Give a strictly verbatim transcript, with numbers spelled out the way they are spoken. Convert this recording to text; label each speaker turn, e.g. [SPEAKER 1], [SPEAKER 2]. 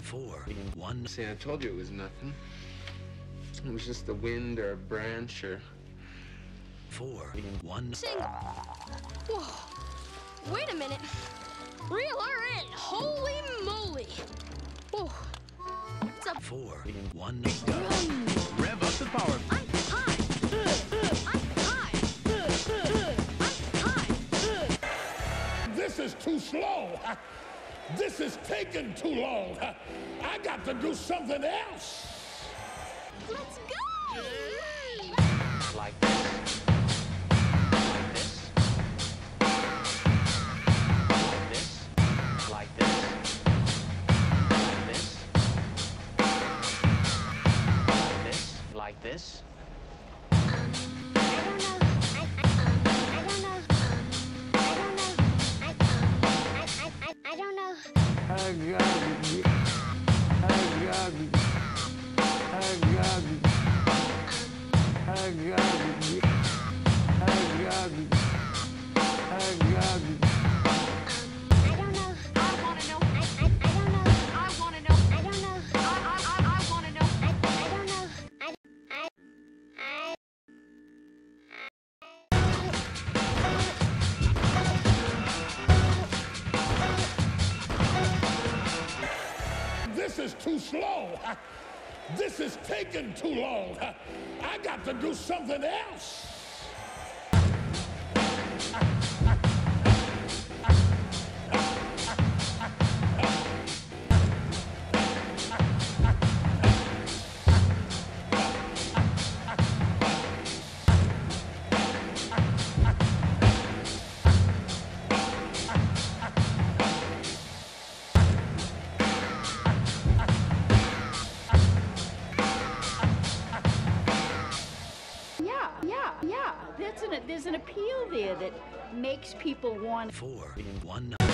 [SPEAKER 1] Four, one.
[SPEAKER 2] See, I told you it was nothing. It was just the wind or a branch or...
[SPEAKER 1] Four, one.
[SPEAKER 3] Sing. Whoa. Wait a minute. Reel her in. Holy moly. Whoa. It's a
[SPEAKER 1] Four, one.
[SPEAKER 3] run.
[SPEAKER 4] Rev up the power.
[SPEAKER 3] I'm high. I'm high. I'm high.
[SPEAKER 5] This is too slow. This is taking too long. I got to do something else.
[SPEAKER 3] Let's go.
[SPEAKER 4] Like this. Like this. Like this. Like this. Like this.
[SPEAKER 6] I don't know.
[SPEAKER 7] I got it. I got it. I got it. I got it. I got it. I got it.
[SPEAKER 6] I don't know.
[SPEAKER 3] I want to know.
[SPEAKER 6] I, I, I don't know.
[SPEAKER 3] I want to know.
[SPEAKER 6] I don't know.
[SPEAKER 3] I, I, I, I want to know.
[SPEAKER 6] I, I don't know. I, I,
[SPEAKER 5] This is too slow. This is taking too long. I got to do something else.
[SPEAKER 8] Yeah, yeah, yeah. That's an, there's an appeal there that makes people want.
[SPEAKER 1] Four, one.